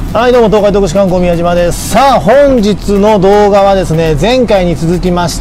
はい、どうも東海徳祉観光宮島です。さあ、本日の動画はですね、前回に続きまして、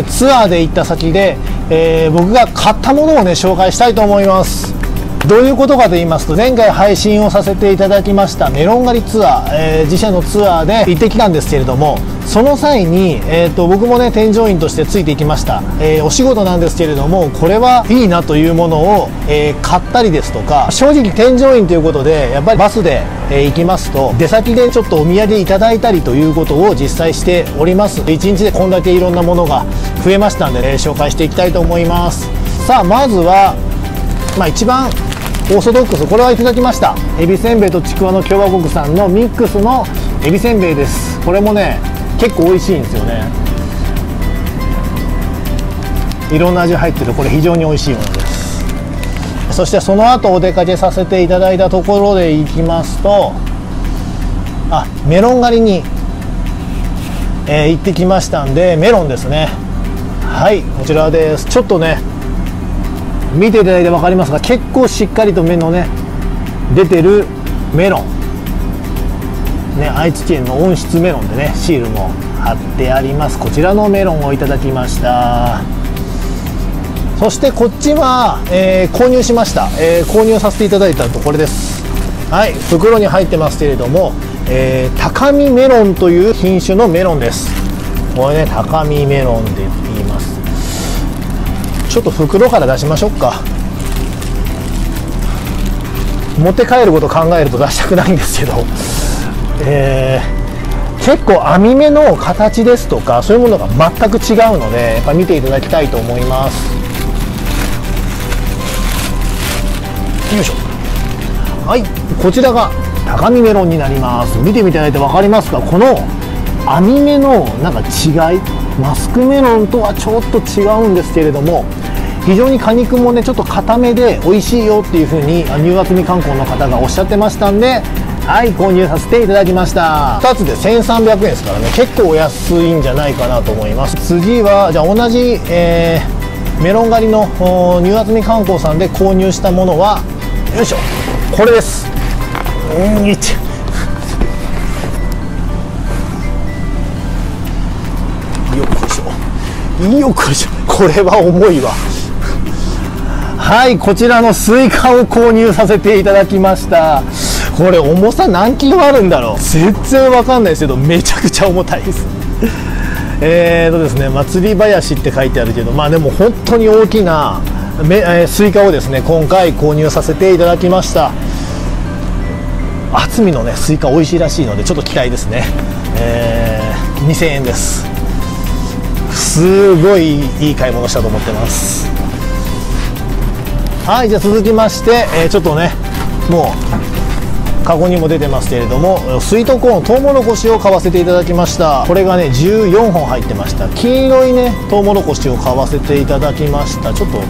ツアーで行った先で、僕が買ったものをね紹介したいと思います。どういうことかと言いますと、前回配信をさせていただきましたメロン狩りツアー、自社のツアーで行ってきたんですけれども、その際に、僕もね添乗員としてついていきました。お仕事なんですけれども、これはいいなというものを、買ったりですとか、正直添乗員ということでやっぱりバスで、行きますと出先でちょっとお土産いただいたりということを実際しております。1日でこんだけいろんなものが増えましたんで、紹介していきたいと思います。さあ、まずは、一番オーソドックス、これはいただきました。エビせんべいとちくわの共和国産のミックスのエビせんべいです。これもね結構美味しいんですよね。いろんな味入ってる、これ非常に美味しいものです。そしてその後お出かけさせていただいたところでいきますと、メロン狩りに、行ってきましたんで、メロンですね。はい、こちらです。ちょっとね見ていただいて分かりますが、結構しっかりと芽のね出てるメロンね、愛知県の温室メロンでねシールも貼ってあります。こちらのメロンをいただきました。そしてこっちは、購入しました。購入させていただいたとこれです。はい、袋に入ってますけれども、高見メロンという品種のメロンです。これね高見メロンで言います。ちょっと袋から出しましょうか。持って帰ることを考えると出したくないんですけど、結構網目の形ですとかそういうものが全く違うので、やっぱ見ていただきたいと思います。よいしょ。はい、こちらが高見メロンになります。見ていただいて分かりますか、この網目のなんか違い、マスクメロンとはちょっと違うんですけれども、非常に果肉もねちょっと固めで美味しいよっていう風に入学見観光の方がおっしゃってましたんで、はい、購入させていただきました。2つで1300円ですからね、結構お安いんじゃないかなと思います。次はじゃあ同じ、メロン狩りの入学見観光さんで購入したものは、よいしょ、これです。よいしょよっこいしょ、これは重いわ。はい、こちらのスイカを購入させていただきました。これ重さ何キロあるんだろう、全然わかんないですけどめちゃくちゃ重たいです。ですね、祭り林って書いてあるけど、でも本当に大きなスイカをですね今回購入させていただきました。厚みのねスイカ美味しいらしいのでちょっと期待ですね。2000円です。すごいいい買い物したと思ってます。はい、じゃあ続きまして、ちょっとねもうカゴにも出てますけれども、スイートコーントウモロコシを買わせていただきました。これがね14本入ってました。黄色いねトウモロコシを買わせていただきました。ちょっと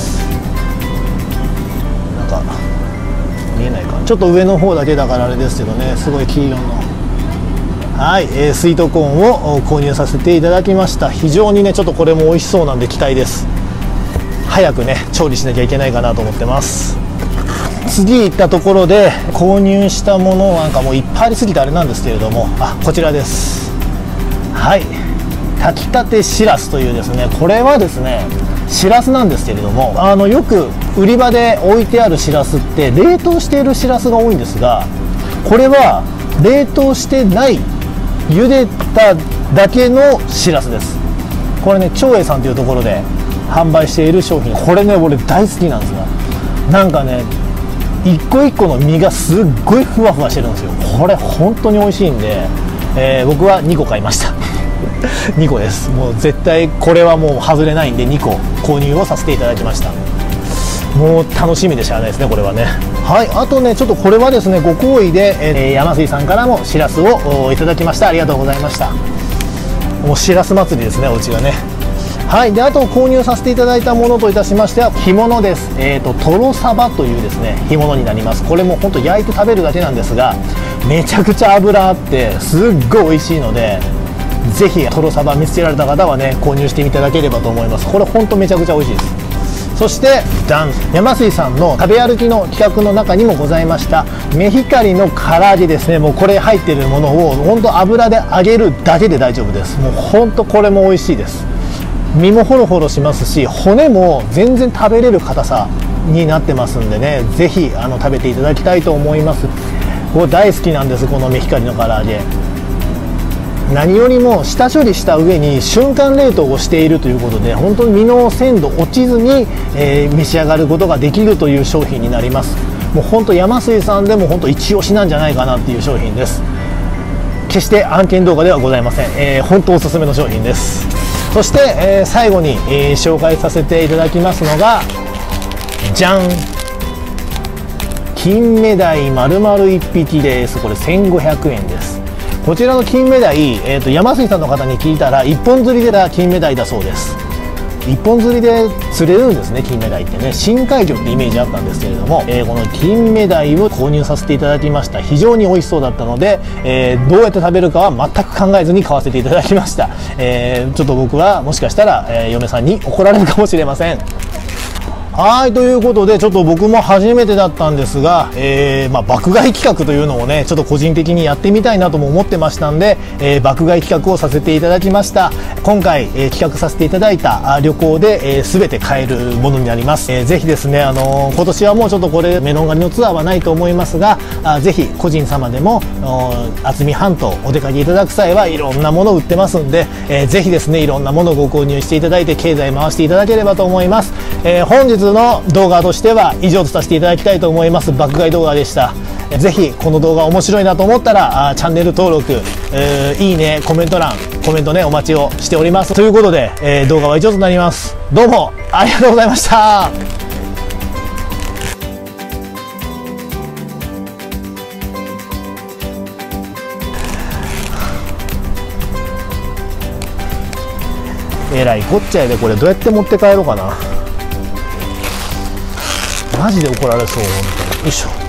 なんか見えないかな、ちょっと上の方だけだからあれですけどね、すごい黄色の、はい、スイートコーンを購入させていただきました。非常にねちょっとこれも美味しそうなんで期待です。早くね調理しなきゃいけないかなと思ってます。次行ったところで購入したものなんかもういっぱいありすぎてあれなんですけれども、こちらです。はい、炊きたてしらすというですね、これはですねしらすなんですけれども、よく売り場で置いてあるしらすって冷凍しているしらすが多いんですが、これは冷凍してない茹でただけのしらすです。これね長栄さんというところで販売している商品、これね俺大好きなんですが、なんかね一個一個の身がすっごいふわふわしてるんですよ。これ本当に美味しいんで、僕は2個買いました2個です。もう絶対これはもう外れないんで2個購入をさせていただきました。もう楽しみでしゃあないですねこれはね。はい、あとねちょっとこれはですねご厚意で、山水さんからもしらすをいただきました。ありがとうございました。もうしらす祭りですね、お家がね。はい、であと購入させていただいたものといたしましては干物です。トロサバというですね干物になります。これも本当焼いて食べるだけなんですが、めちゃくちゃ脂あってすっごい美味しいので、ぜひトロサバ見つけられた方はね購入していただければと思います。これ本当めちゃくちゃ美味しいです。 そしてダン、山水さんの食べ歩きの企画の中にもございましたメヒカリの唐揚げですね。もうこれ入ってるものを本当油で揚げるだけで大丈夫です。もう本当これも美味しいです。身もホロホロしますし、骨も全然食べれる硬さになってますんでね、ぜひ食べていただきたいと思います。僕大好きなんです、このメヒカリの唐揚げ。何よりも下処理した上に瞬間冷凍をしているということで、本当に身の鮮度落ちずに、召し上がることができるという商品になります。もう本当山水さんでも本当一押しなんじゃないかなっていう商品です。決して案件動画ではございません。本当おすすめの商品です。そして、最後に、紹介させていただきますのが、じゃん、金目鯛丸々1匹です。これ1500円です。こちらの金目鯛、山水さんの方に聞いたら一本釣りで金目鯛だそうです。一本釣りで釣れるんですね、金目鯛ってね。深海魚ってイメージあったんですけれども、この金目鯛を購入させていただきました。非常に美味しそうだったので、どうやって食べるかは全く考えずに買わせていただきました。ちょっと僕はもしかしたら、嫁さんに怒られるかもしれません。はい、ということでちょっと僕も初めてだったんですが、爆買い企画というのをね、ちょっと個人的にやってみたいなとも思ってましたんで、爆買い企画をさせていただきました。今回、企画させていただいた旅行で、全て買えるものになります。ぜひですね、今年はもうちょっとこれメロン狩りのツアーはないと思いますが、ぜひ個人様でも渥美半島お出かけいただく際はいろんなもの売ってますんで、ぜひですね、いろんなものをご購入していただいて経済回していただければと思います。本日の動画としては以上とさせていただきたいと思います。爆買い動画でした。ぜひこの動画面白いなと思ったらチャンネル登録、いいね、コメント欄、コメントね、お待ちをしております。ということで、動画は以上となります。どうもありがとうございました。えらいこっちゃやで。これどうやって持って帰ろうかな。マジで怒られそう。本当に。よいしょ。